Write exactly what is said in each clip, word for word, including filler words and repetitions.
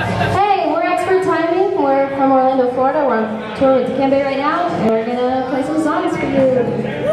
Hey, we're Expert Timing. We're from Orlando, Florida. We're on tour with Dikembe right now, and we're gonna play some songs for you.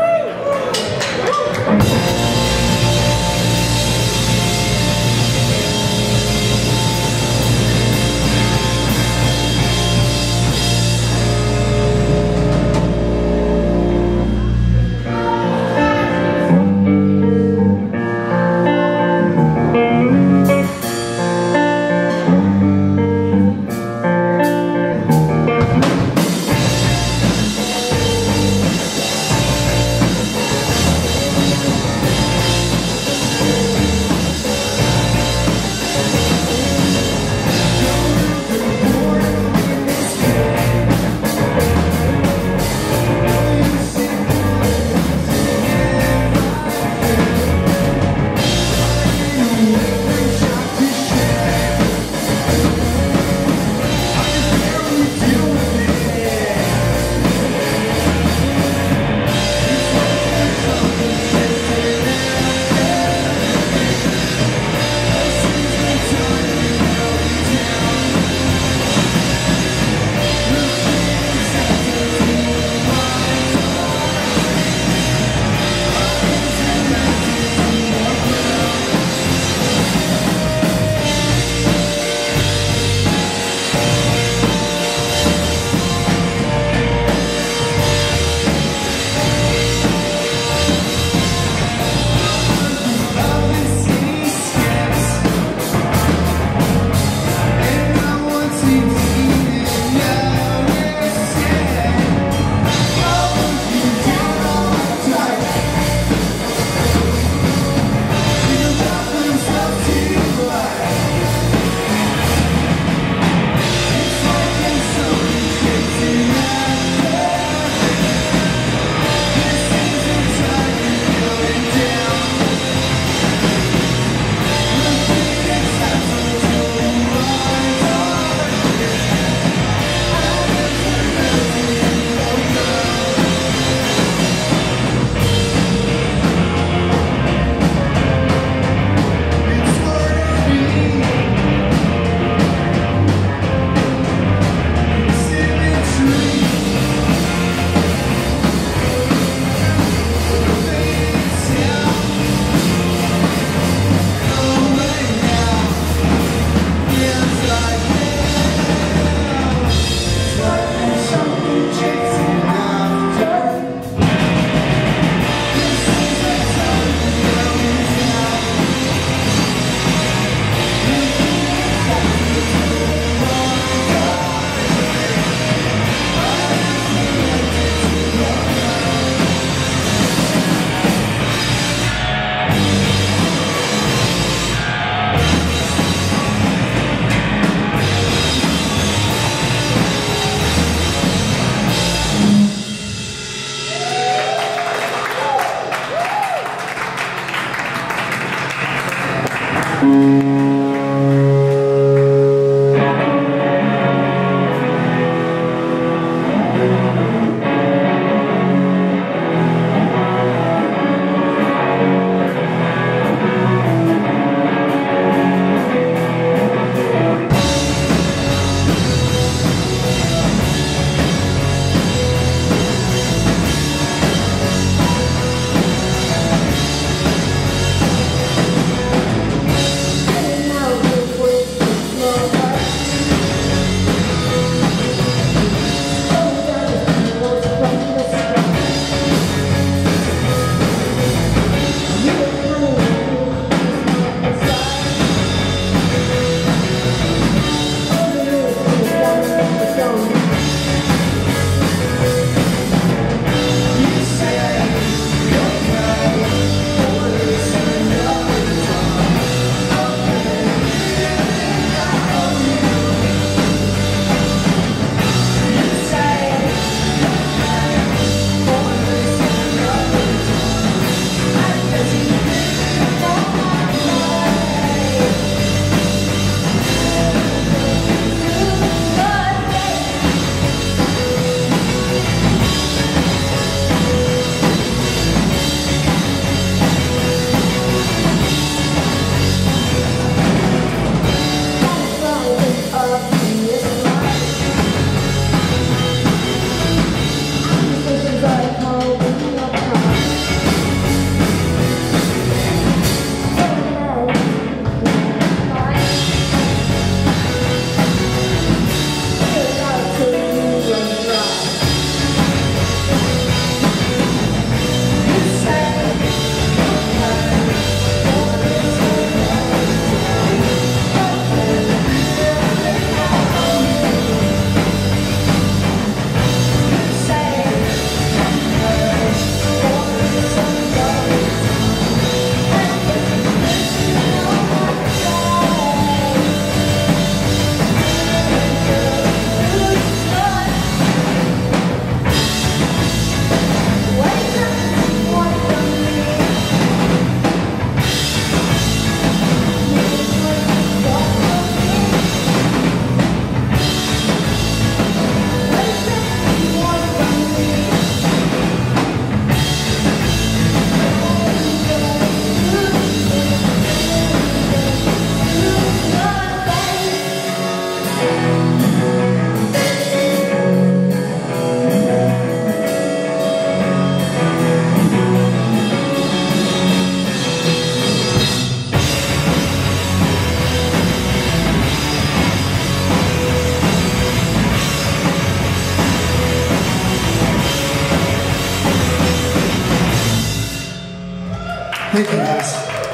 Thank you, guys.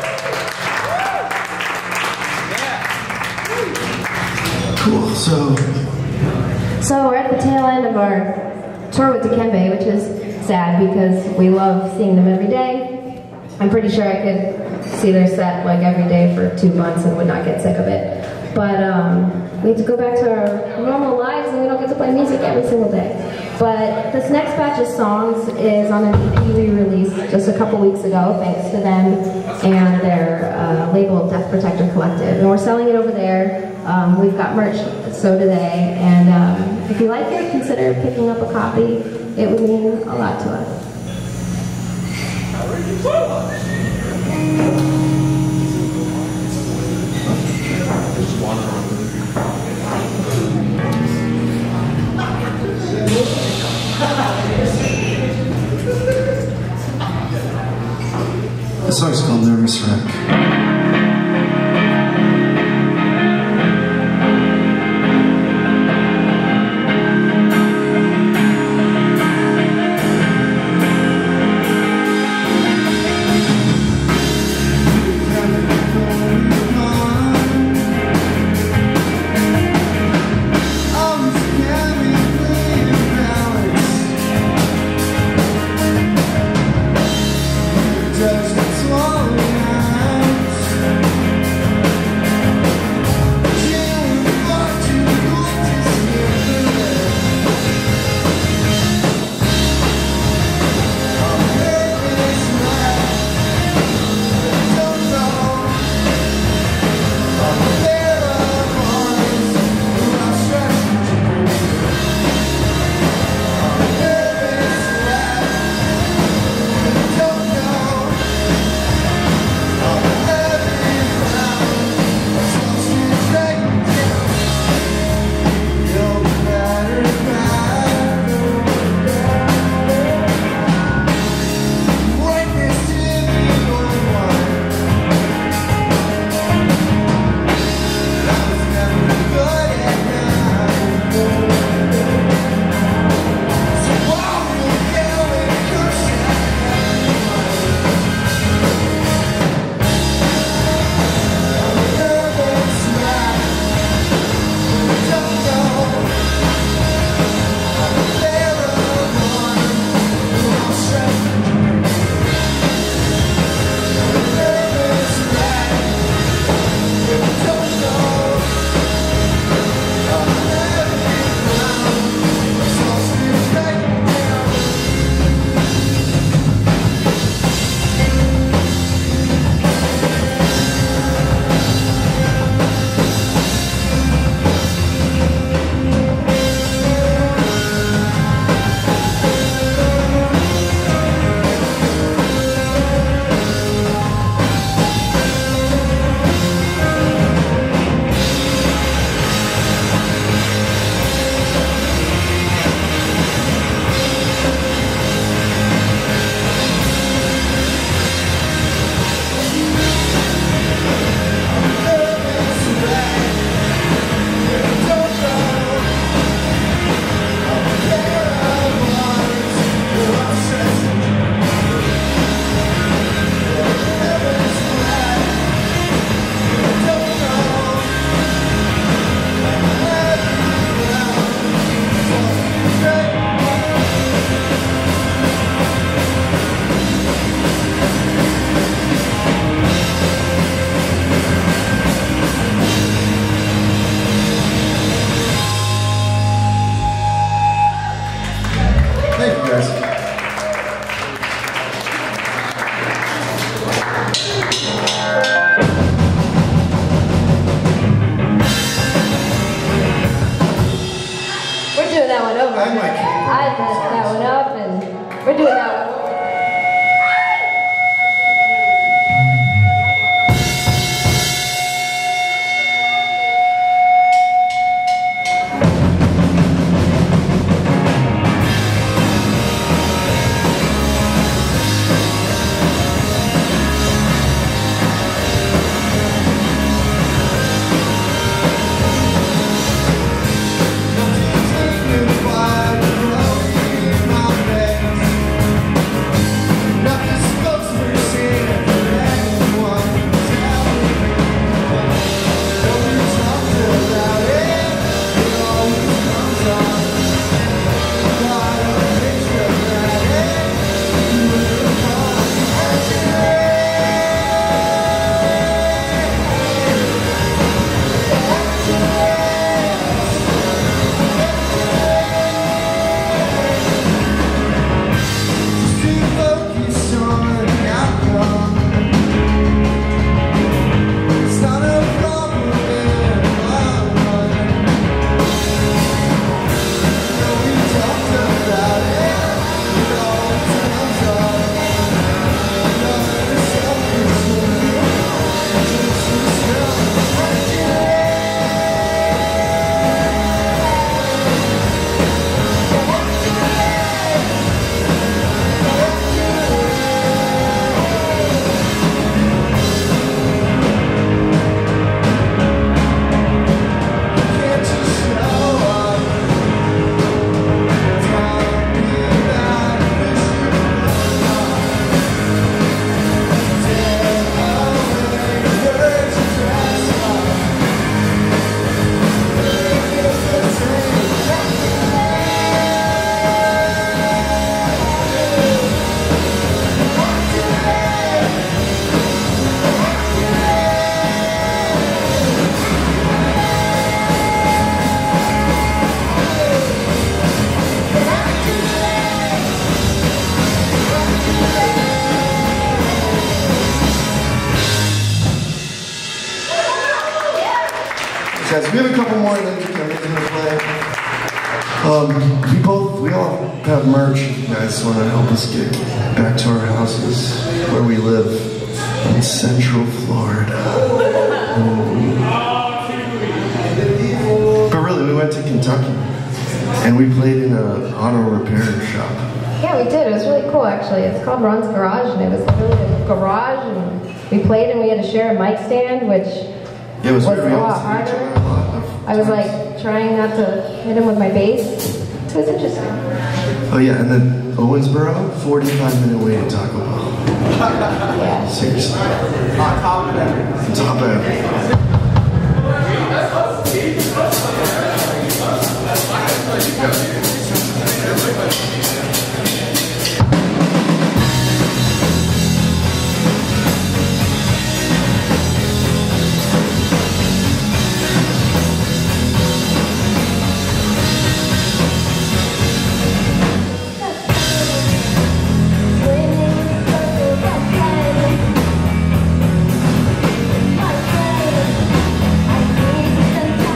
Cool, so... So we're at the tail end of our tour with Dikembe, which is sad because we love seeing them every day. I'm pretty sure I could see their set like every day for two months and would not get sick of it. But um, we have to go back to our normal lives and we don't get to play music every single day. But this next batch of songs is on an E P we released just a couple weeks ago, thanks to them and their uh, label Death Protector Collective. And we're selling it over there. Um, we've got merch, so do they. And um, if you like it, consider picking up a copy. It would mean a lot to us. The song's called Nervous Wreck. We're doing that one. We have a couple more and then Kevin's gonna play. Um, we both, we all have merch. You guys want to help us get back to our houses where we live in Central Florida. Mm. But really, we went to Kentucky and we played in an auto repair shop. Yeah, we did. It was really cool, actually. It's called Ron's Garage, and it was literally a garage, and we played, and we had to share a mic stand, which yeah, it was, was very a lot harder. I was like trying not to hit him with my bass. It was interesting. Oh yeah, and then Owensboro, forty-five minute wait to Taco Bell. Yeah. Seriously. On top of that. Top of everything. Sometimes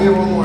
we have one more.